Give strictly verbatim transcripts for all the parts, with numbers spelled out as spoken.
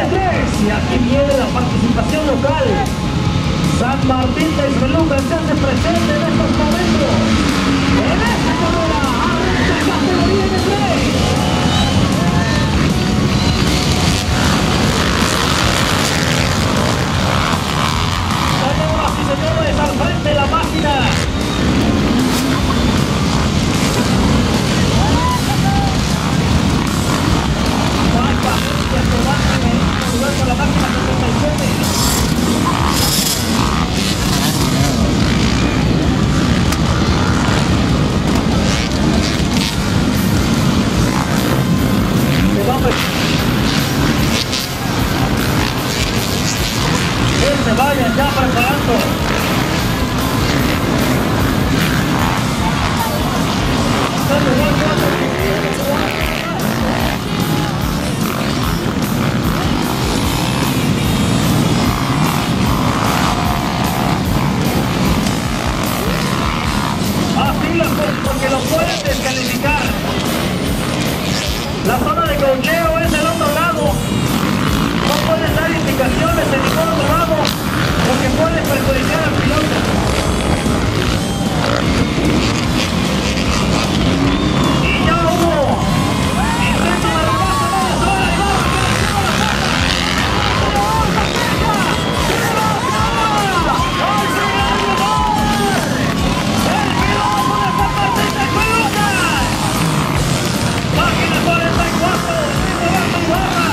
tres. Y aquí viene la participación local. San Martín de Isbeluca se hace presente en estos momentos. En esta carrera, arranca categoría de tres. Señoras y señores, al frente de la máquina. Con la máquina setenta y siete. Se va a ver. Que se vayan ya preparando. Porque lo pueden descalificar. La zona de cocheo es del otro lado. No pueden dar indicaciones en ningún otro lado porque pueden perjudicar al piloto. Y ya hubo intento de rebase de la zona y vamos a Máquina cuarenta y cuatro, Roberto Ibarra.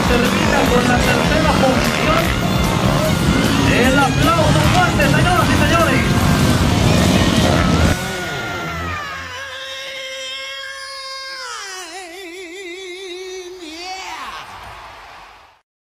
termina con la tercera posición. El aplauso fuerte, señoras y señores.